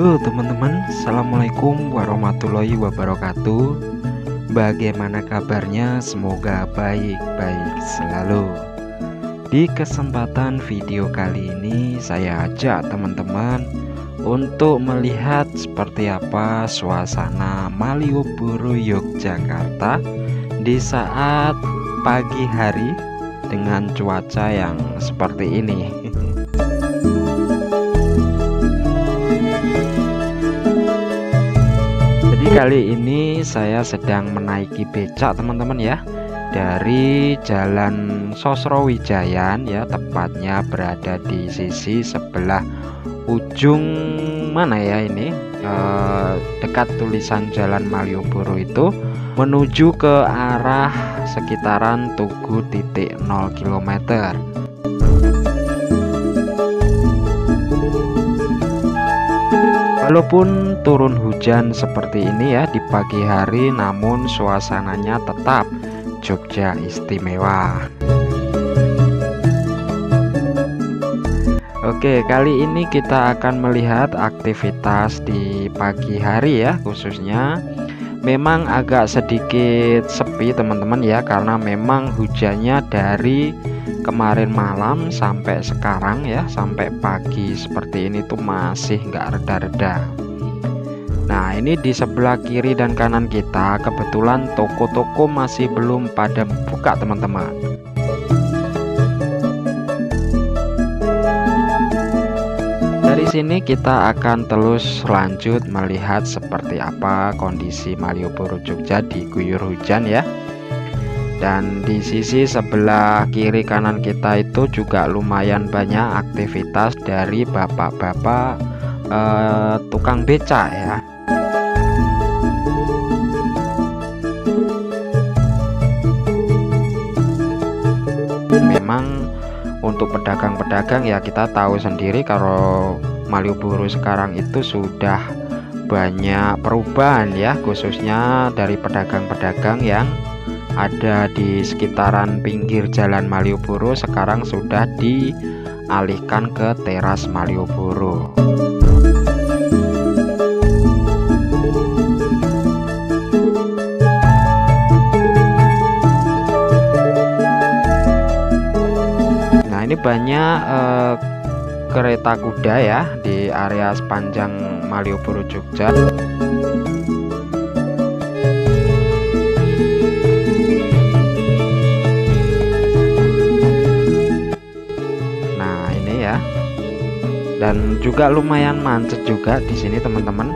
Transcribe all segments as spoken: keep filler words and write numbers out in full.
Halo teman-teman, Assalamualaikum warahmatullahi wabarakatuh. Bagaimana kabarnya? Semoga baik-baik selalu. Di kesempatan video kali ini saya ajak teman-teman untuk melihat seperti apa suasana Malioboro, Yogyakarta di saat pagi hari dengan cuaca yang seperti ini. Jadi kali ini saya sedang menaiki becak teman-teman ya, dari Jalan Sosrowijayan ya, tepatnya berada di sisi sebelah ujung mana ya ini, eh, dekat tulisan Jalan Malioboro itu, menuju ke arah sekitaran Tugu titik nol kilometer. Walaupun turun hujan seperti ini ya di pagi hari, namun suasananya tetap Jogja istimewa. Oke, kali ini kita akan melihat aktivitas di pagi hari ya, khususnya memang agak sedikit sepi teman-teman ya, karena memang hujannya dari kemarin malam sampai sekarang ya, sampai pagi seperti ini tuh masih nggak reda-reda. Nah, ini di sebelah kiri dan kanan kita kebetulan toko-toko masih belum pada buka teman-teman. Dari sini kita akan terus lanjut melihat seperti apa kondisi Malioboro Jogja diguyur hujan ya. Dan di sisi sebelah kiri kanan kita itu juga lumayan banyak aktivitas dari bapak-bapak eh, tukang becak ya. Memang untuk pedagang-pedagang ya, kita tahu sendiri kalau Malioboro sekarang itu sudah banyak perubahan ya, khususnya dari pedagang-pedagang yang ada di sekitaran pinggir jalan Malioboro sekarang sudah dialihkan ke teras Malioboro. Nah, ini banyak eh, kereta kuda ya di area sepanjang Malioboro Jogja. Dan juga lumayan macet juga di sini teman-teman.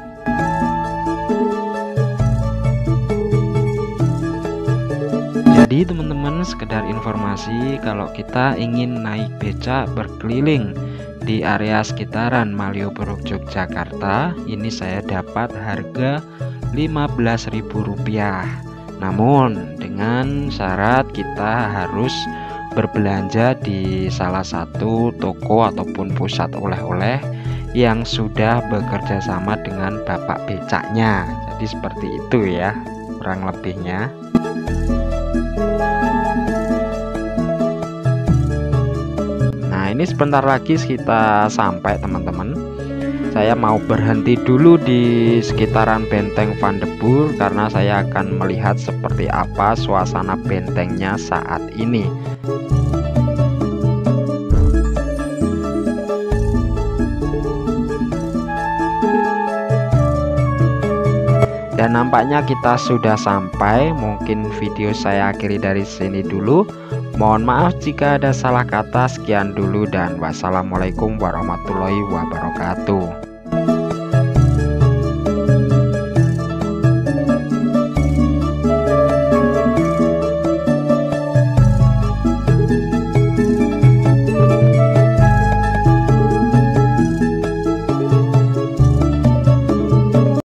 Jadi teman-teman, sekedar informasi, kalau kita ingin naik becak berkeliling di area sekitaran Malioboro Yogyakarta, ini saya dapat harga lima belas ribu rupiah. Namun dengan syarat kita harus berbelanja di salah satu toko ataupun pusat oleh-oleh yang sudah bekerja sama dengan bapak becaknya. Jadi seperti itu ya kurang lebihnya. Nah, ini sebentar lagi kita sampai teman-teman. Saya mau berhenti dulu di sekitaran Benteng Van de Burg karena saya akan melihat seperti apa suasana bentengnya saat ini. Dan nampaknya kita sudah sampai. Mungkin video saya akhiri dari sini dulu. Mohon maaf jika ada salah kata. Sekian dulu dan wassalamualaikum warahmatullahi wabarakatuh.